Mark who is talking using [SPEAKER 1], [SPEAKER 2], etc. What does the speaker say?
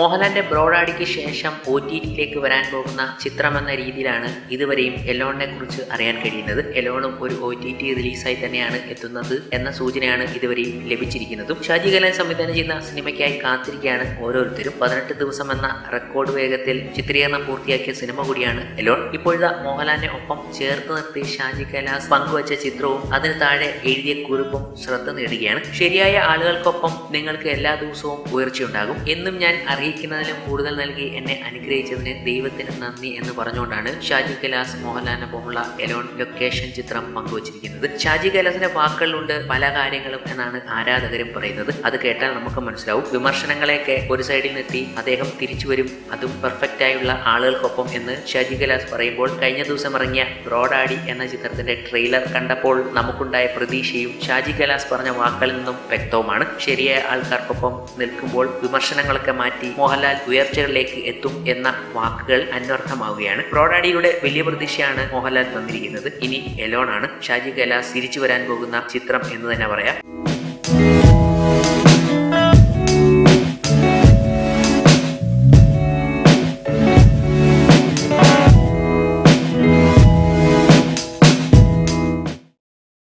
[SPEAKER 1] മോഹൻലാലിന്റെ ബ്രോഡാഡിക്ക് ശേഷം OTT-യിലേക്ക് വരാൻ പോകുന്ന ചിത്രമെന്ന രീതിയിലാണ് ഇതുവരെയും എലോണിനെ കുറിച്ച് അറിയാൻ കഴിയുന്നത്. എലോണും ഒരു OTT റിലീസായി തന്നെയാണ് എത്തുന്നത് എന്ന സൂചനയാണ് ഇതുവരെയും ലഭിച്ചിരിക്കുന്നതും. ഷാജി കൈലാസ് സംവിധാനം ചെയ്യുന്ന സിനിമയ്ക്കായി കാത്തിരിക്കുകയാണ് ഓരോരുത്തരും. 18 ദിവസം എന്ന റെക്കോർഡ് വേഗത്തിൽ ചിത്രീകരണം പൂർത്തിയാക്കിയ സിനിമ കൂടിയാണ് എലോൺ. ഇപ്പോഴത്തെ മോഹൻലാലിനെ ഒപ്പം ചേർത്ത് നിർത്തി ഷാജി കൈലാസ് പങ്കുവച്ച ചിത്രവും അതിന് താഴെ എഴുതിയ കുറിപ്പും ശ്രദ്ധ നേടുകയാണ്. ശരിയായ ആളുകൾക്കൊപ്പം നിങ്ങൾക്ക് എല്ലാ ദിവസവും ഉയർച്ചയുണ്ടാകും. എന്നും ഞാൻ അറിയിക്കുന്നതിലും കൂടുതൽ നൽകി എന്നെ അനുഗ്രഹിച്ചതിന് ദൈവത്തിന് നന്ദി എന്ന് പറഞ്ഞുകൊണ്ടാണ് ഷാജി കൈലാസ് മോഹൻലാലിനൊപ്പമുള്ള എലോൺ ലൊക്കേഷൻ ചിത്രം പങ്കുവച്ചിരിക്കുന്നത്. ഷാജി കൈലാസിന്റെ വാക്കുകളിലുണ്ട് പല കാര്യങ്ങളും എന്നാണ് ആരാധകരും പറയുന്നത്. അത് കേട്ടാൽ നമുക്ക് മനസ്സിലാവും. വിമർശനങ്ങളെയൊക്കെ ഒരു സൈഡിൽ നിർത്തി അദ്ദേഹം തിരിച്ചു വരും, അതും പെർഫെക്റ്റ് ആയുള്ള ആളുകൾക്കൊപ്പം എന്ന് ഷാജി കൈലാസ് പറയുമ്പോൾ കഴിഞ്ഞ ദിവസം ഇറങ്ങിയ ബ്രോഡാഡി എന്ന ചിത്രത്തിന്റെ ട്രെയിലർ കണ്ടപ്പോൾ നമുക്കുണ്ടായ പ്രതീക്ഷയും ഷാജി കൈലാസ് പറഞ്ഞ വാക്കുകളിൽ നിന്നും വ്യക്തവുമാണ്. ശരിയായ ആൾക്കാർക്കൊപ്പം നിൽക്കുമ്പോൾ വിമർശനങ്ങളൊക്കെ മാറ്റി മോഹൻലാൽ ഉയർച്ചകളിലേക്ക് എത്തും എന്ന വാക്കുകൾ അന്വർത്ഥമാവുകയാണ്. ബ്രോഡാഡിയുടെ വലിയ പ്രതീക്ഷയാണ് മോഹൻലാൽ തന്നിരിക്കുന്നത്. ഇനി എലോൺ ആണ് ഷാജി കൈലാസ് തിരിച്ചു വരാൻ പോകുന്ന ചിത്രം എന്ന് തന്നെ പറയാം.